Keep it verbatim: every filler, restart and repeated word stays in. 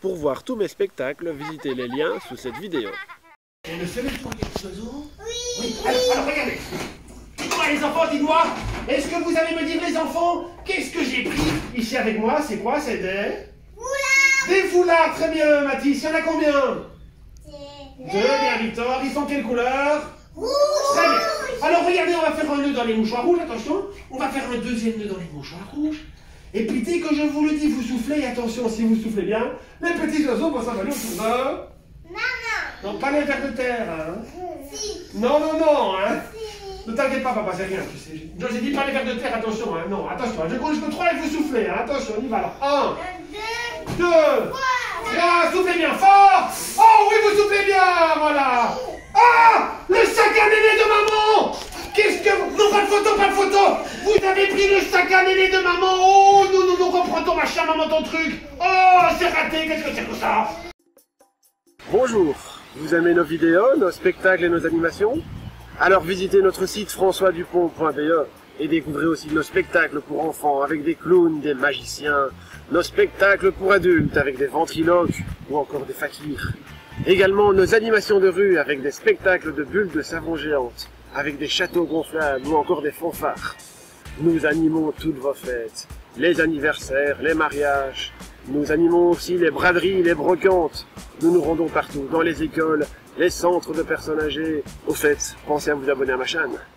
Pour voir tous mes spectacles, visitez les liens sous cette vidéo. Et le seul tour des oiseaux? Oui. Oui. Alors, alors regardez. Dites-moi les enfants, dites-moi, est-ce que vous allez me dire les enfants, qu'est-ce que j'ai pris ici avec moi? C'est quoi? C'est des... foulards. Des foulards, très bien Mathis, il y en a combien? Deux. Deux, bien Victor, ils sont quelle couleur? Rouge. Très bien. Alors regardez, on va faire un nœud dans les mouchoirs rouges, attention. On va faire un deuxième nœud dans les mouchoirs rouges. Et puis dès que je vous le dis, vous soufflez, et attention, si vous soufflez bien, les petits oiseaux vont s'envoler autour de... Non, pas les vers de terre, hein. Si. Non, non, non, hein. Si. Ne t'inquiète pas, papa, c'est rien, tu sais. J'ai dit pas les vers de terre, attention, hein. Non, attention, je compte jusqu'au trois et vous soufflez, hein. Attention, on y va alors. Un, deux, deux, trois, soufflez bien fort. Oh oui, vous soufflez bien, voilà. Ah, le sac à néné de maman. Qu'est-ce que vous... Non, pas de photo, pas de photo. Vous avez pris le sac à néné de maman. Oh, nous, nous, nous, reprends ton machin, maman, ton truc. Oh, c'est raté, qu'est-ce que c'est que ça? Bonjour, vous aimez nos vidéos, nos spectacles et nos animations? Alors visitez notre site françois dupont point b e et découvrez aussi nos spectacles pour enfants avec des clowns, des magiciens, nos spectacles pour adultes avec des ventriloques ou encore des fakirs. Également nos animations de rue avec des spectacles de bulles de savon géantes, avec des châteaux gonflables ou encore des fanfares. Nous animons toutes vos fêtes, les anniversaires, les mariages. Nous animons aussi les braderies, les brocantes. Nous nous rendons partout, dans les écoles, les centres de personnes âgées. Au fait, pensez à vous abonner à ma chaîne.